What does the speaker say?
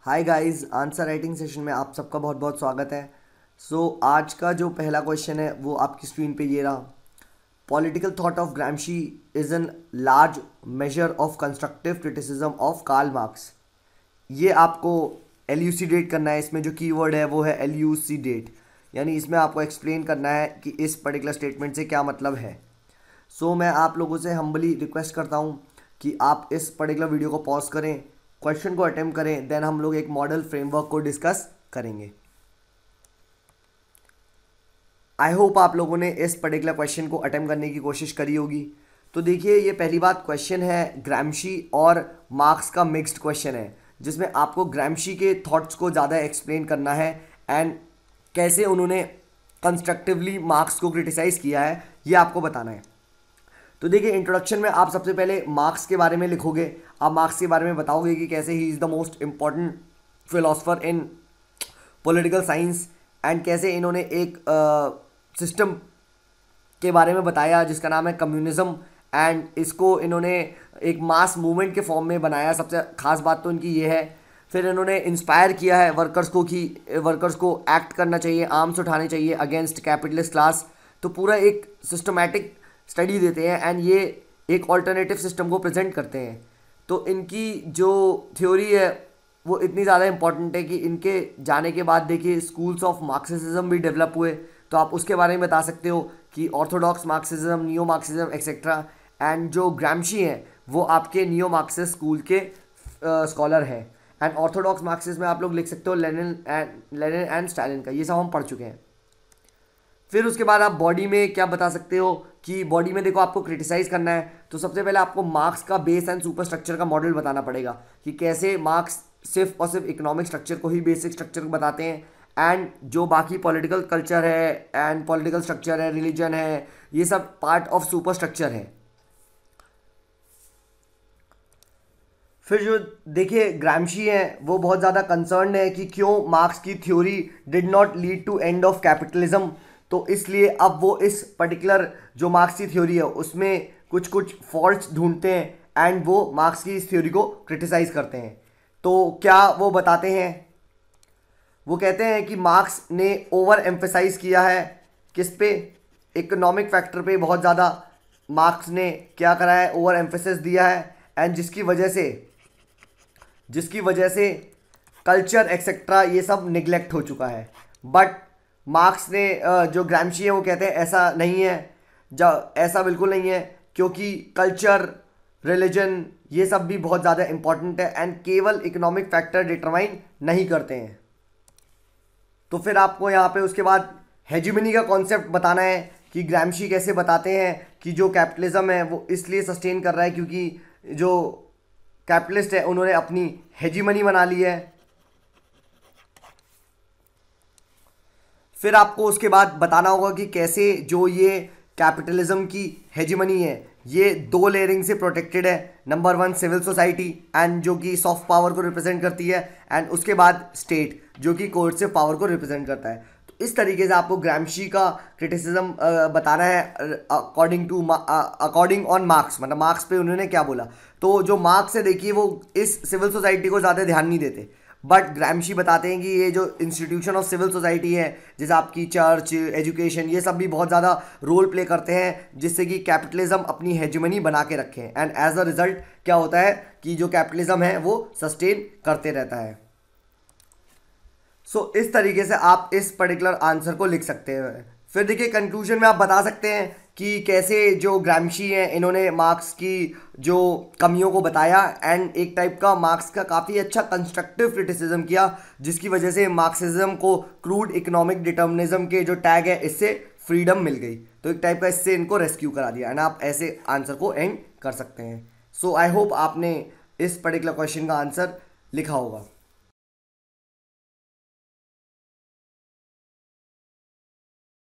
हाय guys, answer writing session में आप सबका बहुत बहुत स्वागत है। आज का जो पहला क्वेश्चन है वो आपकी स्क्रीन पे ये रहा। Political thought of Gramsci is in large measure of constructive criticism of Karl Marx. ये आपको एल्यूसिडेट करना है। इसमें जो कीवर्ड है वो है एल्यूसिडेट, यानी इसमें आपको एक्सप्लेन करना है कि इस पर्टिकुलर स्टेटमेंट से क्या मतलब है। मैं आप लोगों से हम्बली रिक्वेस्ट करता हूँ कि आप इस पर्टिकुलर वीडियो को पॉज करें, क्वेश्चन को अटेम्प्ट करें, देन हम लोग एक मॉडल फ्रेमवर्क को डिस्कस करेंगे। आई होप आप लोगों ने इस पर्टिकुलर क्वेश्चन को अटेम्प्ट करने की कोशिश करी होगी। तो देखिए, ये पहली बात क्वेश्चन है ग्रैम्शी और मार्क्स का मिक्स्ड क्वेश्चन है, जिसमें आपको ग्रैम्शी के थॉट्स को ज़्यादा एक्सप्लेन करना है एंड कैसे उन्होंने कंस्ट्रक्टिवली मार्क्स को क्रिटिसाइज़ किया है ये आपको बताना है। तो देखिए, इंट्रोडक्शन में आप सबसे पहले मार्क्स के बारे में लिखोगे। आप मार्क्स के बारे में बताओगे कि कैसे he is the most important philosopher in political science and कैसे इन्होंने एक सिस्टम के बारे में बताया जिसका नाम है कम्युनिज्म, एंड इसको इन्होंने एक मास मूवमेंट के फॉर्म में बनाया। सबसे खास बात तो इनकी ये है। फिर इन्होंने इंस्पायर किया है वर्कर्स को कि वर्कर्स को एक्ट करना चाहिए, आर्म्स उठाने चाहिए अगेंस्ट कैपिटलिस्ट क्लास। तो पूरा एक सिस्टमैटिक स्टडी देते हैं एंड ये एक ऑल्टरनेटिव सिस्टम को प्रेजेंट करते हैं। तो इनकी जो थ्योरी है वो इतनी ज़्यादा इंपॉर्टेंट है कि इनके जाने के बाद देखिए स्कूल्स ऑफ मार्क्सिज्म भी डेवलप हुए। तो आप उसके बारे में बता सकते हो कि orthodox Marxism, neo Marxism etcetera. And जो ग्रैम्शी हैं वो आपके नियो मार्क्सिस्ट स्कूल के स्कॉलर हैं। एंड ऑर्थोडॉक्स मार्क्सिज्म में आप लोग लिख सकते हो लेनिन एंड स्टालिन का, ये सब हम पढ़ चुके हैं। फिर उसके बाद आप बॉडी में क्या बता सकते हो कि बॉडी में देखो आपको क्रिटिसाइज़ करना है तो सबसे पहले आपको मार्क्स का बेस एंड सुपर स्ट्रक्चर का मॉडल बताना पड़ेगा कि कैसे मार्क्स सिर्फ और सिर्फ इकोनॉमिक स्ट्रक्चर को ही बेसिक स्ट्रक्चर बताते हैं एंड जो बाकी पॉलिटिकल कल्चर है एंड पॉलिटिकल स्ट्रक्चर है, रिलीजन है, ये सब पार्ट ऑफ सुपर स्ट्रक्चर है। फिर जो देखिए ग्रैम्शी है वो बहुत ज़्यादा कंसर्न है कि क्यों मार्क्स की theory did not lead to end of capitalism. तो इसलिए अब वो इस पर्टिकुलर जो मार्क्स की थ्योरी है उसमें कुछ कुछ फॉल्ट्स ढूंढते हैं एंड वो मार्क्स की इस थ्योरी को क्रिटिसाइज़ करते हैं। तो क्या वो बताते हैं, वो कहते हैं कि मार्क्स ने ओवर एम्फेसाइज किया है किस पे, इकोनॉमिक फैक्टर पे बहुत ज़्यादा मार्क्स ने क्या करा है, ओवर एम्फेसिस दिया है एंड जिसकी वजह से कल्चर एक्सेट्रा ये सब निगलेक्ट हो चुका है। बट मार्क्स ने जो ग्रैम्शी है वो कहते हैं ऐसा नहीं है, ऐसा बिल्कुल नहीं है, क्योंकि कल्चर, रिलीजन ये सब भी बहुत ज़्यादा इंपॉर्टेंट है एंड केवल इकोनॉमिक फैक्टर डिटरमाइन नहीं करते हैं। तो फिर आपको यहाँ पे उसके बाद हेजिमनी का कॉन्सेप्ट बताना है कि ग्रैम्शी कैसे बताते हैं कि जो कैपिटलिज्म है वो इसलिए सस्टेन कर रहा है क्योंकि जो कैपिटलिस्ट है उन्होंने अपनी हेजिमनी बना ली है। फिर आपको उसके बाद बताना होगा कि कैसे जो ये कैपिटलिज्म की हेजिमनी है ये दो लेयरिंग से प्रोटेक्टेड है। नंबर 1 सिविल सोसाइटी एंड जो कि सॉफ्ट पावर को रिप्रेजेंट करती है, एंड उसके बाद स्टेट जो कि कोर्सिव पावर को रिप्रेजेंट करता है। तो इस तरीके से आपको ग्रैम्शी का क्रिटिसिज्म बताना है अकॉर्डिंग ऑन मार्क्स, मतलब मार्क्स पे उन्होंने क्या बोला। तो जो मार्क्स है देखिए वो इस सिविल सोसाइटी को ज़्यादा ध्यान नहीं देते, बट ग्रैम्शी बताते हैं कि ये जो इंस्टीट्यूशन ऑफ सिविल सोसाइटी है जैसे आपकी चर्च, एजुकेशन, ये सब भी बहुत ज़्यादा रोल प्ले करते हैं जिससे कि कैपिटलिज्म अपनी हेजिमनी बना के रखें एंड एज अ रिजल्ट क्या होता है कि जो कैपिटलिज्म है वो सस्टेन करते रहता है। इस तरीके से आप इस पर्टिकुलर आंसर को लिख सकते हैं। फिर देखिए कंक्लूजन में आप बता सकते हैं कि कैसे जो ग्रैम्शी हैं इन्होंने मार्क्स की जो कमियों को बताया एंड एक टाइप का मार्क्स का काफ़ी अच्छा कंस्ट्रक्टिव क्रिटिसिज्म किया जिसकी वजह से मार्क्सिज्म को क्रूड इकोनॉमिक डिटर्मिनिज्म के जो टैग है इससे फ्रीडम मिल गई। तो एक टाइप का इससे इनको रेस्क्यू करा दिया एंड आप ऐसे आंसर को एंड कर सकते हैं। आई होप आपने इस पर्टिकुलर क्वेश्चन का आंसर लिखा होगा।